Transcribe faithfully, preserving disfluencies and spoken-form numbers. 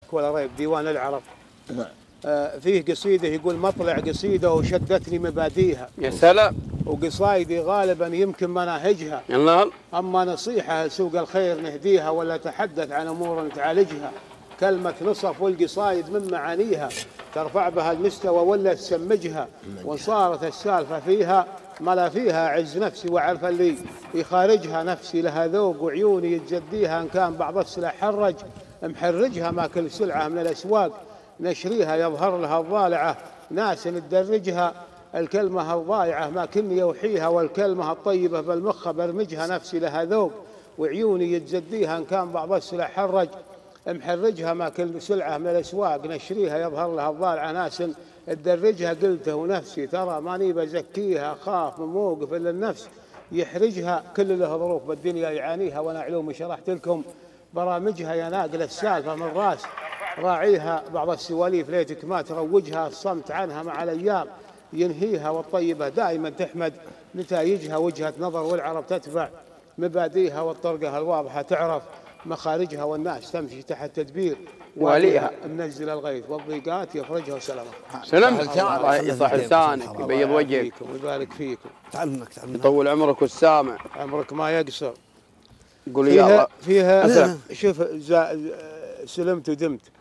ولا ريب، ديوان العرب. آه فيه قصيدة يقول مطلع قصيدة وشدتني مباديها. يا سلام. وقصايدي غالبا يمكن مناهجها. الله. أما نصيحة سوق الخير نهديها، ولا تحدث عن أمور تعالجها. كلمة نصف والقصايد من معانيها ترفع بها المستوى ولا تسمجها. وصارت السالفة فيها ما لا فيها عز نفسي، وعرف اللي يخارجها نفسي لها ذوق وعيوني يتجديها. إن كان بعض السلع حرج محرجها، ما كل سلعة من الأسواق نشريها يظهر لها الضالعة ناس ندرجها. الكلمة الضايعة ما كني يوحيها، والكلمة الطيبة بالمخ برمجها. نفسي لها ذوق وعيوني يتجديها. إن كان بعض السلع حرج محرجها، ما كل سلعة من الأسواق نشريها يظهر لها الضالعة ناس تدرجها. قلته ونفسي ترى ماني بزكيها، خاف من موقف إلا النفس يحرجها. كل له ظروف بالدنيا يعانيها، وأنا علوم شرحت لكم برامجها. يا ناقل السالفة من راس راعيها، بعض السواليف ليتك ما تروجها. الصمت عنها مع الأيام ينهيها، والطيبة دائما تحمد نتائجها. وجهة نظر والعرب تتبع مبادئها، والطرقة الواضحة تعرف مخارجها. والناس تمشي تحت تدبير وليها. منزل الغيث والضيقات يفرجها وسلامة. سلام. الله يصح لسانك ويبيض وجهك ويبارك فيكم. تعلمك تعلمك يطول عمرك والسامع عمرك ما يقصر. قول يا الله. فيها فيها شوف سلمت ودمت.